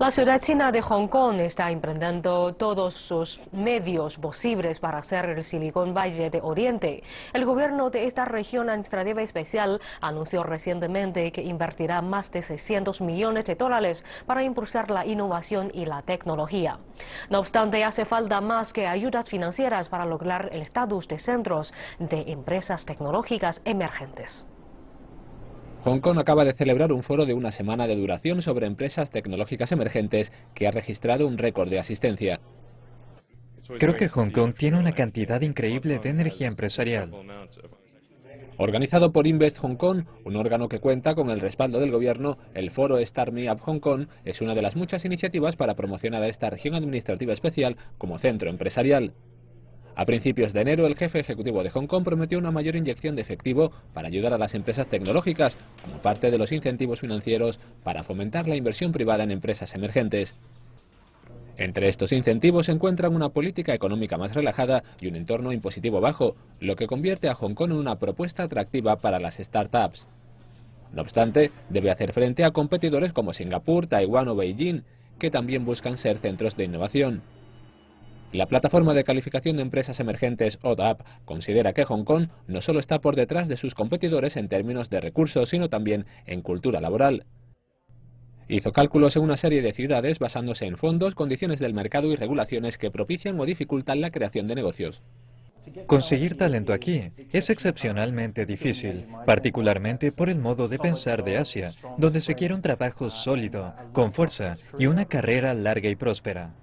La ciudad china de Hong Kong está emprendiendo todos sus medios posibles para hacer el Silicon Valley de Oriente. El gobierno de esta región administrativa especial anunció recientemente que invertirá más de 600 millones de dólares para impulsar la innovación y la tecnología. No obstante, hace falta más que ayudas financieras para lograr el estatus de centros de empresas tecnológicas emergentes. Hong Kong acaba de celebrar un foro de una semana de duración sobre empresas tecnológicas emergentes que ha registrado un récord de asistencia. Creo que Hong Kong tiene una cantidad increíble de energía empresarial. Organizado por Invest Hong Kong, un órgano que cuenta con el respaldo del gobierno, el foro Start Me Up Hong Kong es una de las muchas iniciativas para promocionar a esta región administrativa especial como centro empresarial. A principios de enero, el jefe ejecutivo de Hong Kong prometió una mayor inyección de efectivo para ayudar a las empresas tecnológicas, como parte de los incentivos financieros para fomentar la inversión privada en empresas emergentes. Entre estos incentivos se encuentran una política económica más relajada y un entorno impositivo bajo, lo que convierte a Hong Kong en una propuesta atractiva para las startups. No obstante, debe hacer frente a competidores como Singapur, Taiwán o Beijing, que también buscan ser centros de innovación. La plataforma de calificación de empresas emergentes ODAP considera que Hong Kong no solo está por detrás de sus competidores en términos de recursos, sino también en cultura laboral. Hizo cálculos en una serie de ciudades basándose en fondos, condiciones del mercado y regulaciones que propician o dificultan la creación de negocios. Conseguir talento aquí es excepcionalmente difícil, particularmente por el modo de pensar de Asia, donde se quiere un trabajo sólido, con fuerza y una carrera larga y próspera.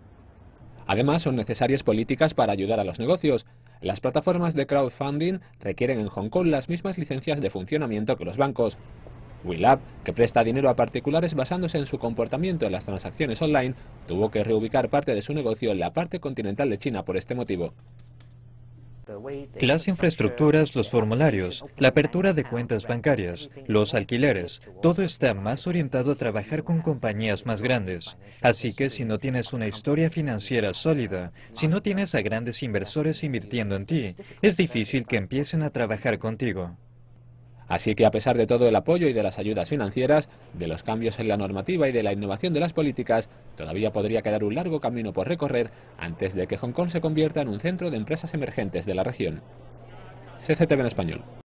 Además, son necesarias políticas para ayudar a los negocios. Las plataformas de crowdfunding requieren en Hong Kong las mismas licencias de funcionamiento que los bancos. WeLab, que presta dinero a particulares basándose en su comportamiento en las transacciones online, tuvo que reubicar parte de su negocio en la parte continental de China por este motivo. Las infraestructuras, los formularios, la apertura de cuentas bancarias, los alquileres, todo está más orientado a trabajar con compañías más grandes. Así que si no tienes una historia financiera sólida, si no tienes a grandes inversores invirtiendo en ti, es difícil que empiecen a trabajar contigo. Así que a pesar de todo el apoyo y de las ayudas financieras, de los cambios en la normativa y de la innovación de las políticas, todavía podría quedar un largo camino por recorrer antes de que Hong Kong se convierta en un centro de empresas emergentes de la región. CCTV en español.